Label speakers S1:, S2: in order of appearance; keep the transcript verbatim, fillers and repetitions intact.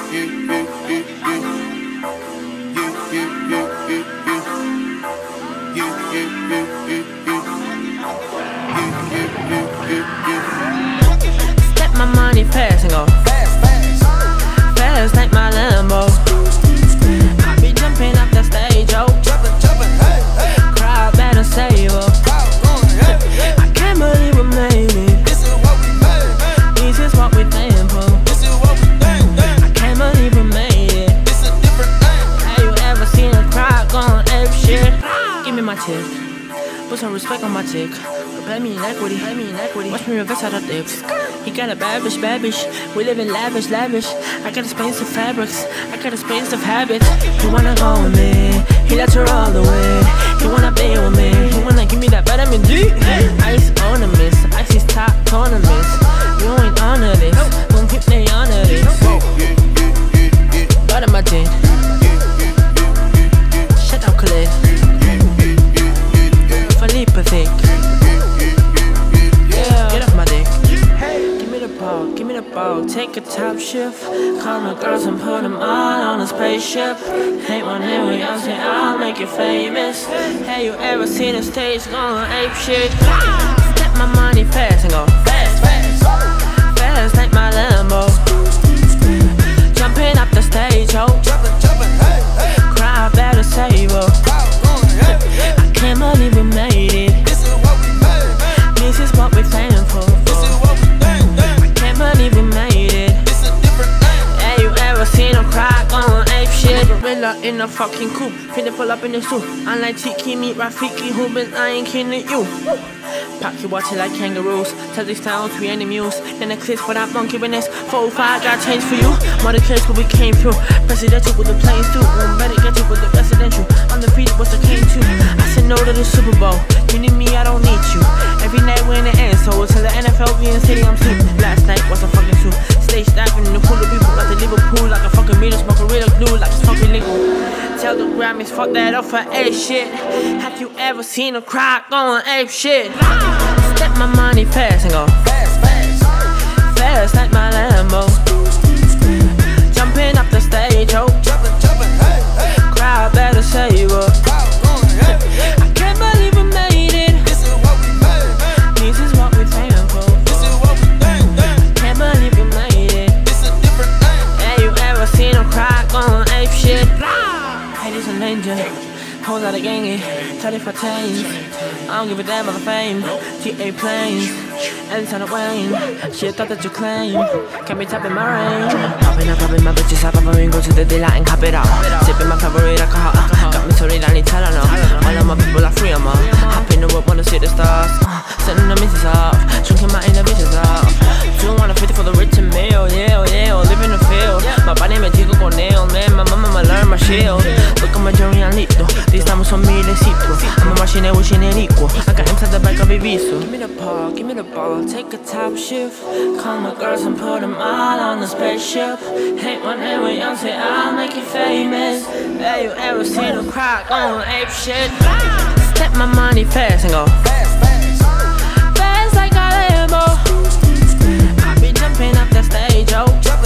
S1: Step my money fast and go fast, fast, fast like my Lambo. I be jumping off the stage, oh, jumping, jumping, hey, hey. Crowd better save up. I can't believe we made it. This is what we made. This is what we thankful. This is what we thankful. I can't believe we made it. This is a different thing. Have you ever seen a crowd going ape shit? Give me my chick. Put some respect on my chick. Pay me in equity, pay me in equity. Watch me reverse out of dips. He got a bad bitch, bad bitch. We live in lavish, lavish. I got expensive fabrics, I got expensive habits. He wanna go with me, he let her all the way. He wanna be with me, he wanna give me that vitamin D. Ice ornaments, ice is top tournaments. You ain't honor this, don't keep me honor this. Butter my dick. Shut up, Khalid. Philippe thick. Give me the ball, take a top shift. Call my girls and put them all on a spaceship. Hate one day we all say I'll make you famous. Have you ever seen a stage going ape shit? Step my money fast and go fast, fast, fast like my Lambo. Jumping up the stage, oh, jumping, jumping, hey, hey. Crowd better save up. I can't believe we made it. This is what we made. This is what we thankful for. Believe we made it. It's a different thing. Have you ever seen a crowd going ape shit? Gorilla in a fucking coupe, finna pull up in the suit. Unlike Tiki, meet Rafiki, who been I ain't kidding you. Pack you watch it like kangaroos. Tell these towns we ain't amused. Then a clip for that monkey business. Four five got change for you. Mother kids where we came through. Presidential with the planes too. One better get you with the residential. Undefeated was the came to. I said no to the Super Bowl. You need me, I don't need you. Every night we're in the end, so till the N F L be in the city, I'm sleeping. Last night was a fucking suit. Stage diving in the pool of people like the Liverpool. Like a fucking meter, smoke a real glue like it's fucking legal. Tell the Grammys, fuck that up for ape shit. Have you ever seen a crowd going ape shit? Step my money fast and go fast, fast, fast like my Lambo. Jumping up the stage, oh, jumping, jumping, hey, hey. Crowd better save up. I can't believe we made it. This is what we made. This is what we thankful for. This is what we thankful. I can't believe we made it. This is a different thing. Have you ever seen a crowd going ape shit? Hey, this a ninja. Hoes out of gangy, thirty-four chains. I don't give a damn about the fame. T A planes, inside the Wayne. Shit thought that you claim. Can't be tapping my rain. Popping up, popping my bitches up, popping go to the daylight and cop it out. Sipping my favorite alcohol. Got me sorry, I need Tylenol. All of my people are free, I'm up. Hop in the whip, wanna see the stars. Uh, sending the misses off, shrinking my inner bitches off. two hundred fifty for the rich and meal, yeah, yeah, live in the field. My body me chico con nail, man, my mama me learn my shield. Look at my journey, I'm lit, these diamonds son milecitos. I'm a machine wishing it equal. I got inside the back of a visa. Give me the ball, give me the ball, take a top shift. Call my girls and put them all on the spaceship. Hate one day we young, say I'll make you famous. Have you ever seen a crowd going ape shit? Step my money fast and go fast, fast, fast like a Lambo. I be jumping up the stage, oh.